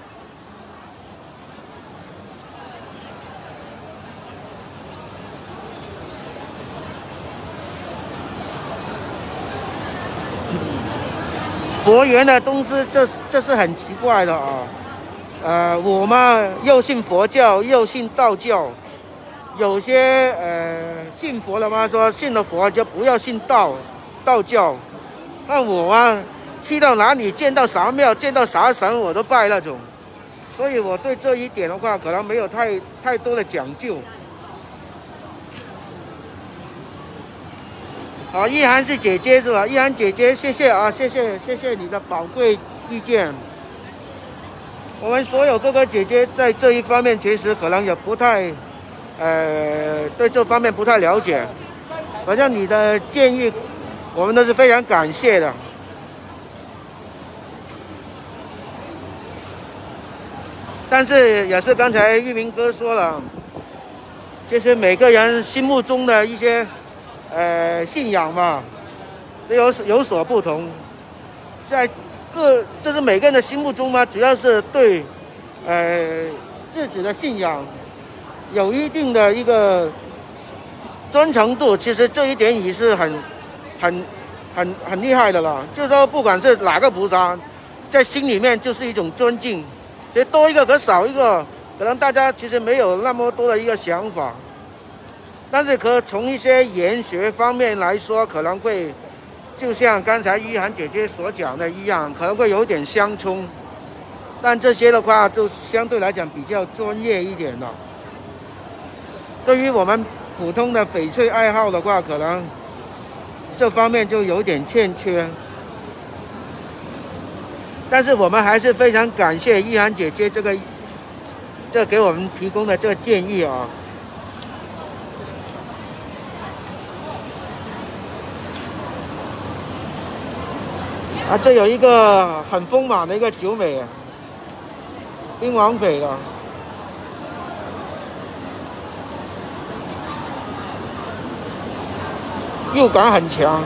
佛缘的东西，这这是很奇怪的啊。呃，我嘛又信佛教又信道教，有些呃信佛的嘛说信了佛就不要信道道教，那我啊去到哪里见到啥庙见到啥神我都拜那种，所以我对这一点的话可能没有太太多的讲究。好，一涵是姐姐是吧？一涵姐姐，谢谢啊，谢谢谢谢你的宝贵意见。我们所有哥哥姐姐在这一方面其实可能也不太，呃，对这方面不太了解。反正你的建议，我们都是非常感谢的。但是也是刚才玉明哥说了，就是每个人心目中的一些。呃，信仰嘛，都有有所不同，在各这是每个人的心目中嘛，主要是对，呃，自己的信仰有一定的一个忠诚度。其实这一点也是很、很、很、很厉害的了。就是说，不管是哪个菩萨，在心里面就是一种尊敬。其实多一个和少一个，可能大家其实没有那么多的一个想法。但是可从一些研学方面来说，可能会就像刚才一涵姐姐所讲的一样，可能会有点相冲。但这些的话，就相对来讲比较专业一点了。对于我们普通的翡翠爱好的话，可能这方面就有点欠缺。但是我们还是非常感谢一涵姐姐这个这给我们提供的这个建议啊。啊，这有一个很丰满的一个九美啊，冰王翡的，釉感很强。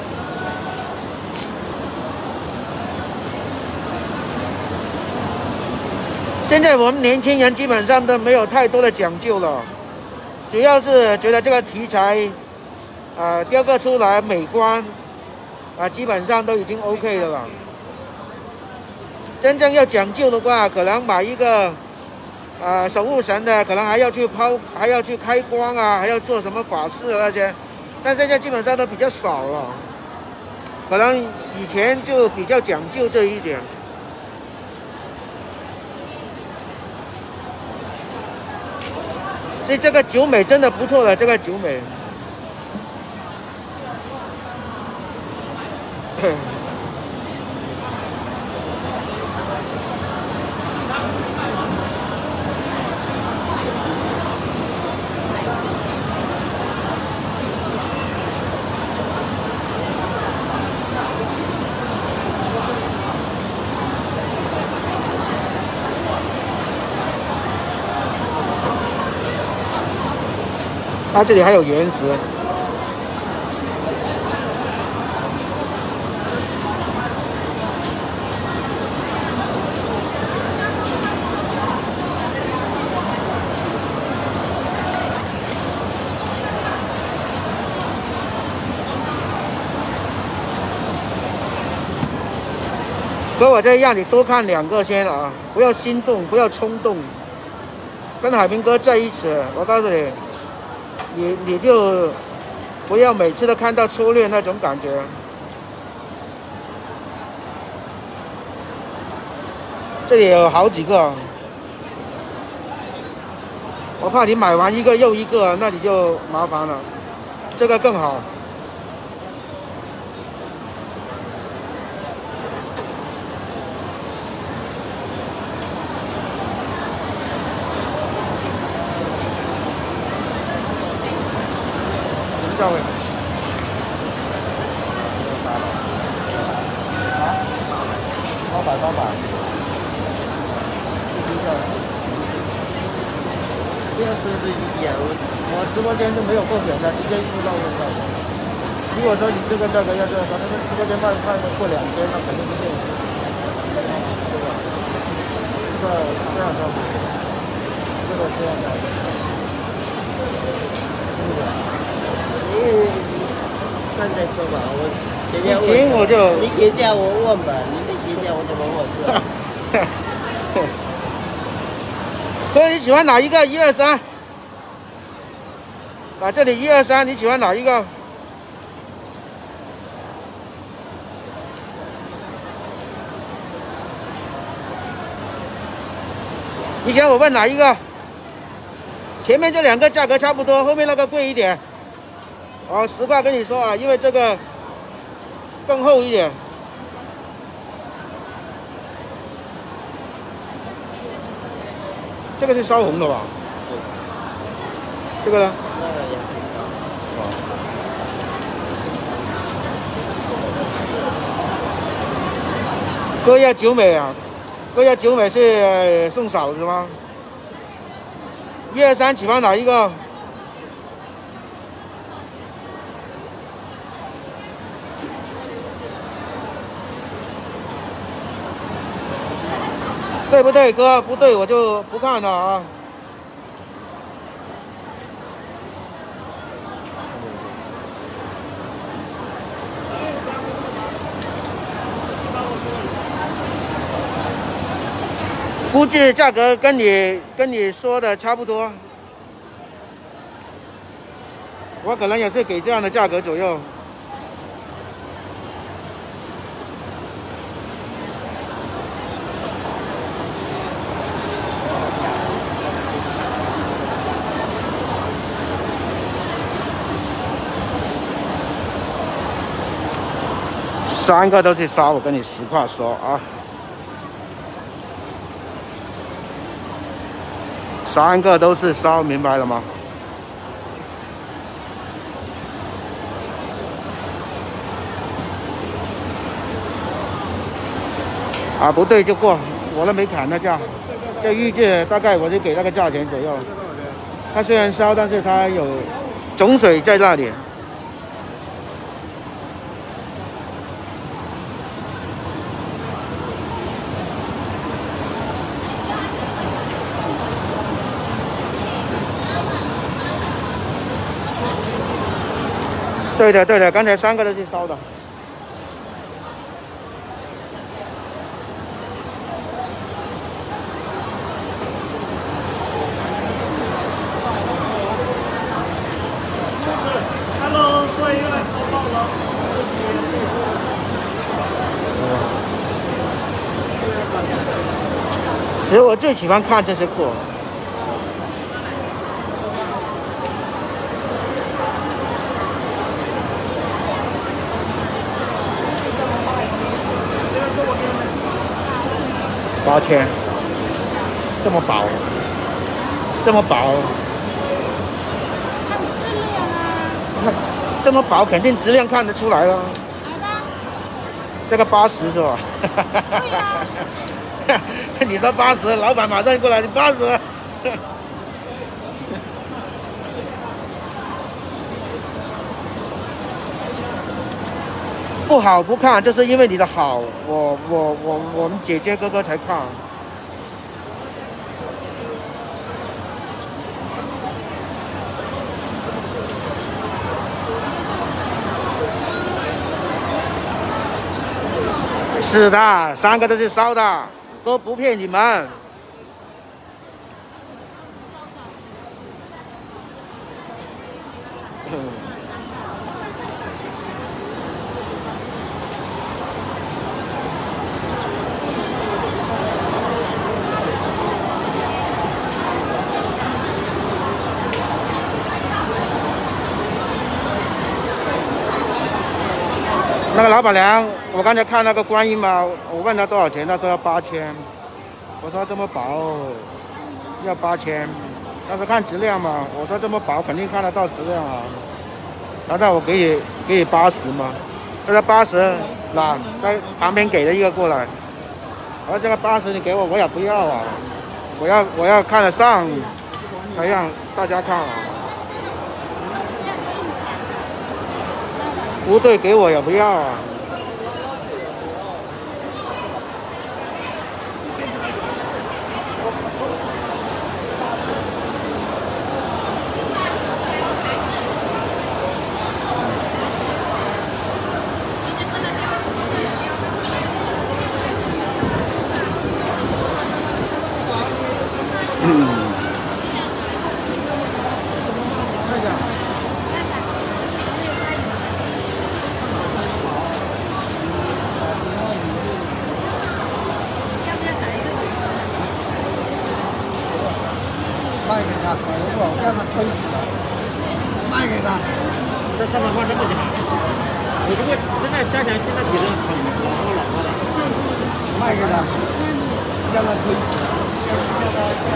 现在我们年轻人基本上都没有太多的讲究了，主要是觉得这个题材，呃，雕刻出来美观。啊，基本上都已经 OK 的了。真正要讲究的话，可能买一个，呃，守护神的，可能还要去抛，还要去开光啊，还要做什么法事那些，但现在基本上都比较少了。可能以前就比较讲究这一点。所以这个九美真的不错的，这个九美。它这里还有原石。所以我再让你多看两个先啊，不要心动，不要冲动。跟海明哥在一起，我告诉你，你你就不要每次都看到初恋那种感觉。这里有好几个，我怕你买完一个又一个，那你就麻烦了。这个更好。价位？啊？八百八百。 不要说这一点，我我直播间就没有过检的，直接一直到现在。如果说你这个价格要是咱们直播间卖卖过两千，那肯定不现实，对吧？这个这样的，这个这样的，这个。 你看再说吧，我人家不行我就你结价我问吧，你没结价我怎么问是吧？ 哥，你喜欢哪一个？一二三。啊，这里一二三，你喜欢哪一个？以前我问哪一个？前面这两个价格差不多，后面那个贵一点。哦，实话跟你说啊，因为这个更厚一点。这个是烧红的吧？这个呢？ 那个也是烧。 哥要九美啊，哥要九美是送嫂子吗？一二三，喜欢哪一个？对不对，哥？不对，我就不看了啊。估计价格跟你跟你说的差不多，我可能也是给这样的价格左右。三个都是烧，我跟你实话说啊。三个都是烧，明白了吗？啊，不对就过，我都没砍那价，就预计大概我就给那个价钱左右。它虽然烧，但是它有种水在那里。对的，对的，刚才三个都是烧的。 Hello， 欢迎来淘宝了。 其实我最喜欢看这些裤。八千，这么薄，这么薄， 看质量啊。 那这么薄肯定质量看得出来了。 来吧。 这个八十是吧？ 对呀。 你说八十，老板马上过来，你八十。不好不看，就是因为你的好，我我我我们姐姐哥哥才看。是的，三个都是烧的，哥不骗你们。那个老板娘，我刚才看那个观音嘛，我问她多少钱，她说要八千。我说这么薄，要八千。她说看质量嘛，我说这么薄肯定看得到质量啊。难道我给你给你八十吗？她说八十，那在旁边给了一个过来。我说这个八十你给我，我也不要啊，我要我要看得上。 才让大家看啊。不对，给我也不要啊。嗯。 卖给他，如果让他亏死了，卖给他。 这上面画这么小，我如果真的加强现在比的很老高老高的， 卖给他，让他亏死了，让他下。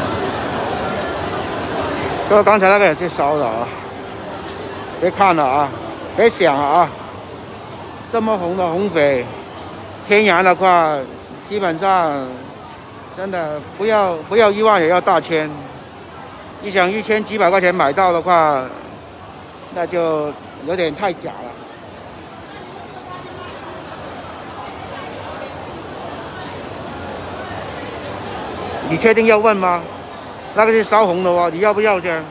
哥，刚才那个也是烧的啊，别看了啊，别想了啊。这么红的红翡，天然的话，基本上真的不要不要一万也要大千。你想一千几百块钱买到的话，那就有点太假了。你确定要问吗？那个是烧红的哦，你要不要先？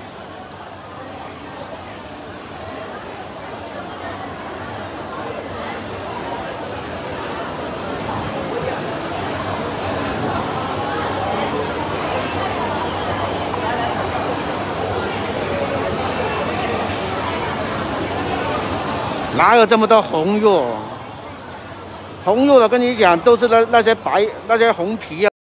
哪有这么多红肉？红肉的跟你讲，都是那那些白那些红皮啊。